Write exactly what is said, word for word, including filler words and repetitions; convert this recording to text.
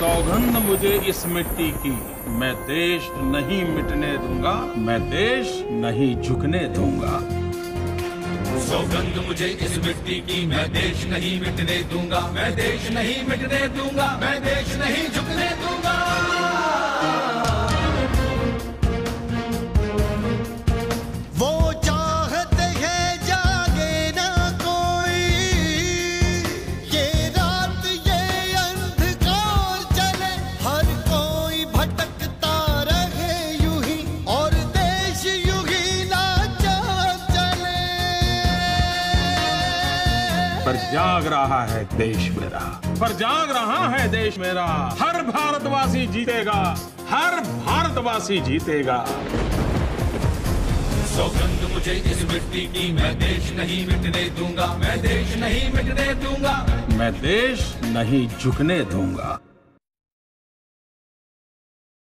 सौगंध मुझे इस मिट्टी की, मैं देश नहीं मिटने दूंगा, मैं देश नहीं झुकने दूंगा। सौगंध मुझे इस मिट्टी की, मैं देश नहीं मिटने दूंगा, मैं देश नहीं मिटने दूंगा, मैं देश नहीं झुकने दूंगा। वो चाहते हैं जागे ना कोई, ये रात ये अंधकार चले, हर कोई भटकता रहे यूं ही, और देश यूं ही लाचार चले। पर जाग रहा है देश मेरा, पर जाग रहा है देश मेरा। हर भारतवासी जीतेगा, हर भारतवासी जीतेगा। सौगंध मुझे इस मिट्टी की, मैं देश नहीं मिटने दूंगा, मैं देश नहीं मिटने दूंगा, मैं देश नहीं झुकने दूंगा।